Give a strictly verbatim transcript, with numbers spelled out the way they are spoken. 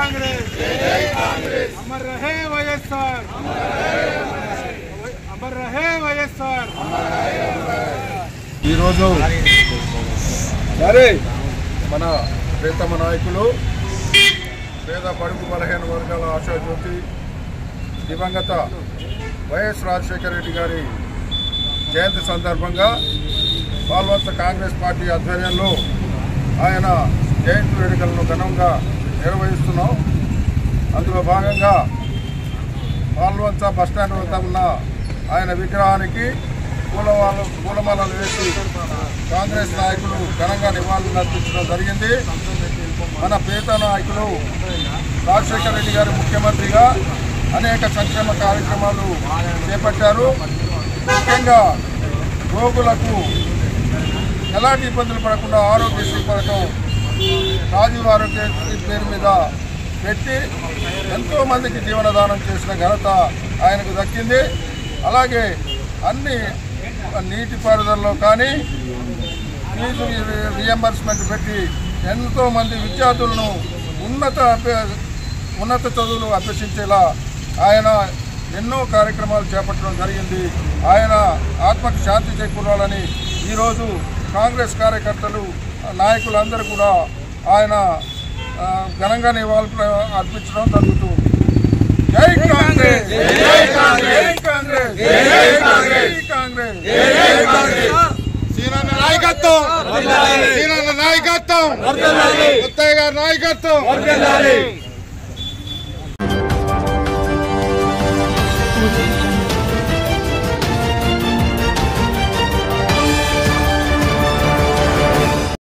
कांग्रेस अमर रहे వైఎస్ఆర్ अमर रहे వైఎస్ఆర్ ఈ రోజు సరే మన ప్రియతమ నాయకులు పేద పడుగు బలహీన వర్గాల ఆశాజ్యోతి దివంగత వైఎస్ రాజశేఖర రెడ్డి గారి జయంతి సందర్భంగా పాల్వంచ కాంగ్రెస్ పార్టీ ఆధ్వర్యంలో ఆయన జయంతి వేడుకలను ఘనంగా నిర్వహిస్తున్నాం. అందులో భాగంగా పాల్వంచ బస్టాండ్ వద్ద ఉన్న ఆయన విగ్రహానికి పూలమాల పూలమాలలు వేసి కాంగ్రెస్ నాయకులు ఘనంగా నివాళులు అర్పించడం జరిగింది. మన పేద నాయకులు రాజశేఖర రెడ్డి గారు ముఖ్యమంత్రిగా అనేక సంక్షేమ కార్యక్రమాలు చేపట్టారు. ముఖ్యంగా రోగులకు ఎలాంటి ఇబ్బందులు పడకుండా ఆరోగ్యశ్రీ పథకం రాజీవ్ ఆరోగ్యశ్రీ పేరు మీద పెట్టి ఎంతో మందికి జీవనదానం చేసిన ఘనత ఆయనకు దక్కింది. అలాగే అన్ని నీటిపారుదలలో కానీ ఫీజు రియంబర్స్మెంట్ పెట్టి ఎంతో మంది విద్యార్థులను ఉన్నత ఉన్నత చదువులు అభ్యసించేలా ఆయన ఎన్నో కార్యక్రమాలు చేపట్టడం జరిగింది. ఆయన ఆత్మకు శాంతి చేకూరాలని ఈరోజు కాంగ్రెస్ కార్యకర్తలు నాయకులందరూ కూడా ఆయన ఘనంగా నివాళులు అర్పించడం జరుగుతుంది. జై కాంగ్రెస్, జై కాంగ్రెస్, కాంగ్రెస్, జై కాంగ్రెస్, కాంగ్రెస్, జై కాంగ్రెస్. సీనన్న నాయకత్వం, సీనన్న నాయకత్వం, ముత్తయ్య గారి నాయకత్వం.